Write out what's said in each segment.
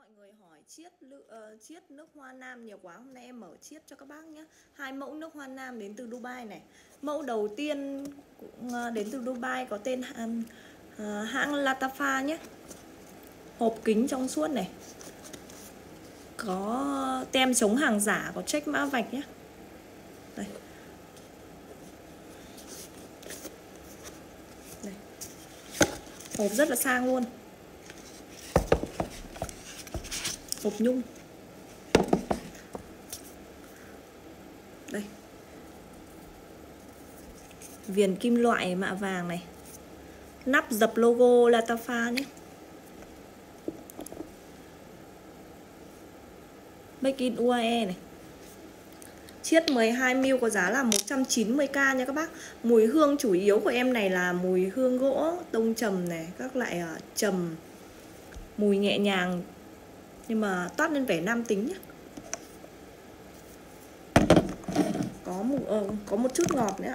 Mọi người hỏi chiết nước hoa nam nhiều quá, hôm nay em mở chiết cho các bác nhé. 2 mẫu nước hoa nam đến từ Dubai này. Mẫu đầu tiên cũng đến từ Dubai, có tên hãng Latafa nhé. Hộp kính trong suốt này, có tem chống hàng giả, có check mã vạch nhé. Đây. Đây. Hộp rất là sang luôn. Hộp nhung. Đây. Viền kim loại mạ vàng này. Nắp dập logo Latafa nhé. Make in UAE này. Chiết 12ml có giá là 190k nha các bác. Mùi hương chủ yếu của em này là mùi hương gỗ, tông trầm này, các loại trầm, mùi nhẹ nhàng nhưng mà toát lên vẻ nam tính nhé. Có một chút ngọt nữa.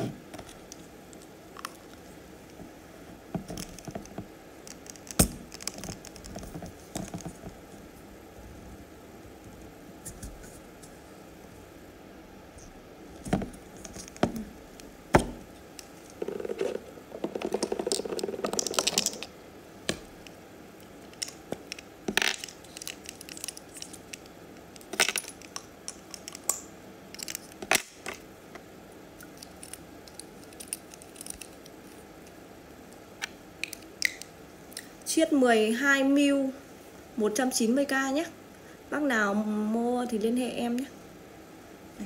Chiết 12ml 190k nhé. Bác nào mua thì liên hệ em nhé. Đây.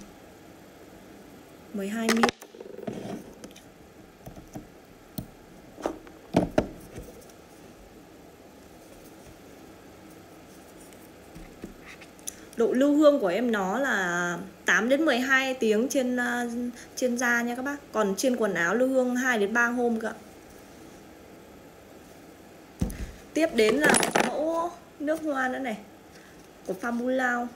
12ml. Độ lưu hương của em nó là 8 đến 12 tiếng trên da nha các bác. Còn trên quần áo lưu hương 2 đến 3 hôm cơ. Tiếp đến là mẫu nước hoa nữa này, của Famulao.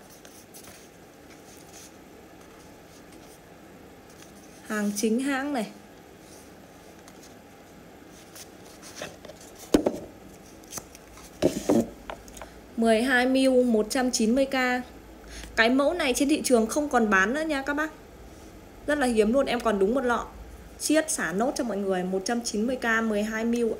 Hàng chính hãng này. (12ml) 190k. Cái mẫu này trên thị trường không còn bán nữa nha các bác. Rất là hiếm luôn, em còn đúng một lọ. Chiết xả nốt cho mọi người 190k 12ml.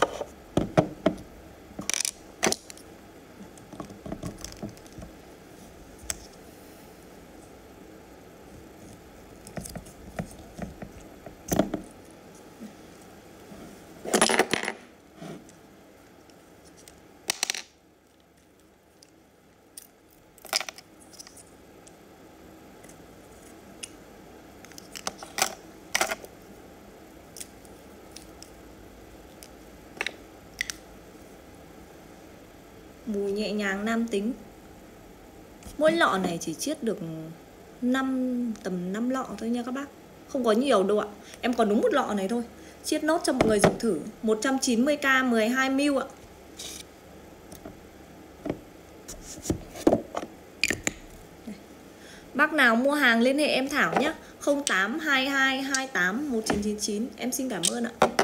Mùi nhẹ nhàng nam tính. Mỗi lọ này chỉ chiết được tầm 5 lọ thôi nha các bác. Không có nhiều đâu ạ. Em còn đúng một lọ này thôi. Chiết nốt cho mọi người dùng thử. 190k 12ml ạ. Đây. Bác nào mua hàng liên hệ em Thảo nhé. 0822 28 1999. Em xin cảm ơn ạ.